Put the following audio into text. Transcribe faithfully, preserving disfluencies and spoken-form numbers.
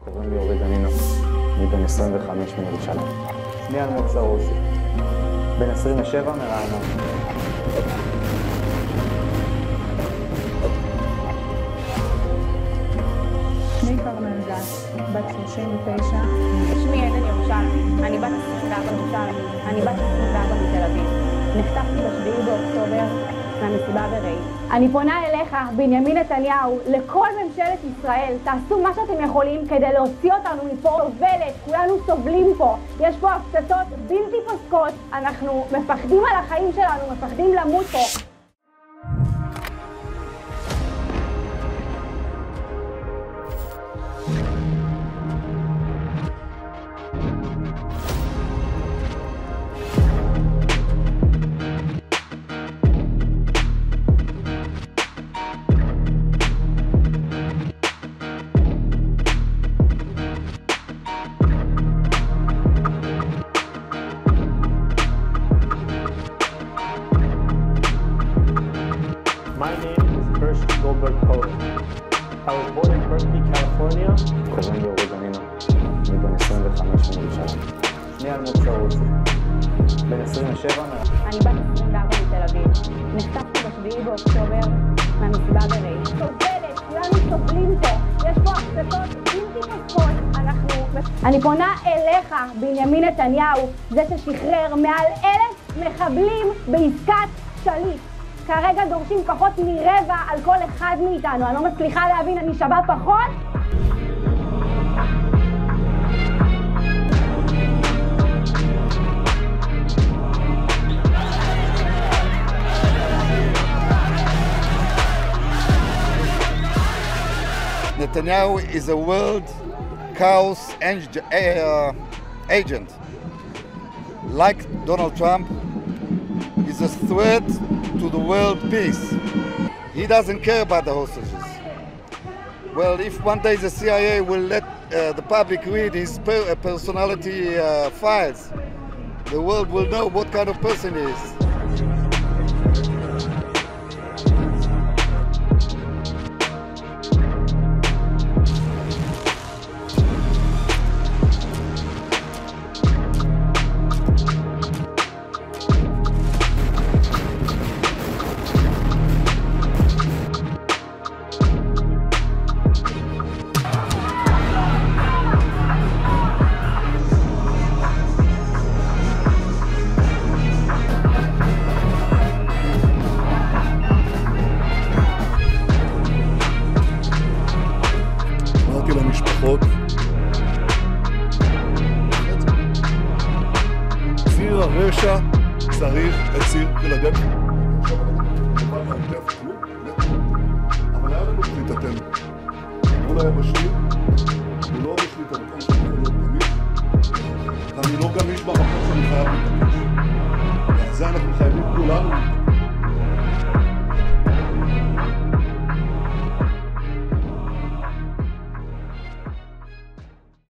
קוראים לי אורי דנינו, אני בן עשרים וחמש מירושלים. שמי אלמוג סרוסי, בן עשרים ושבע מרעננה. שמי כרמל גת, בת שלושים ותשע. שמי עדן ירושלמי, אני בת עשרים וארבע מירושלים, אני בת עשרים וארבע מתל אביב. נחטפתי בשביעי באוקטובר מהמסיבה בראי. אני פונה אליך, בנימין נתניהו, לכל ממשלת ישראל, תעשו מה שאתם יכולים כדי להוציא אותנו מפה. סובלת, כולנו סובלים פה. יש פה הפצצות בלתי פוסקות, אנחנו מפחדים על החיים שלנו, מפחדים למות פה. My name is Percy Goldberg Cohen. I was born in Berkeley, California. קוראים לי אורי דנינו, אני בן עשרים וחמש מירושלים. שמי אלמוג סרוסי, בן עשרים ושבע מרעננה. אני בת עשרים וארבע מתל אביב. נחטפתי בשביעי באוקטובר מהמסיבה בראי. סובלת, כולנו סובלים פה. יש פה הפצצות בלתי פוסקות, אנחנו... אני פונה אליך, בנימין נתניהו, זה ששחרר מעל אלף מחבלים בעסקת שליט. כרגע דורשים פחות מרבע על כל אחד מאיתנו. אני לא מצליחה להבין, אני שווה פחות? Netanyahu is a world chaos uh, agent. Like Donald Trump, is a threat to the world peace. He doesn't care about the hostages. Well, if one day the C I A will let uh, the public read his per personality uh, files, the world will know what kind of person he is. למשפחות. ציר הרשע צריך את ציר פילדלפי. אבל היה לנו שליטתנו. הגבול היבשתי הוא לא בשליטתנו, הוא לא גמיש. אני לא גמיש במקום שאני חייב להתעקש. ועל זה אנחנו חייבים כולנו.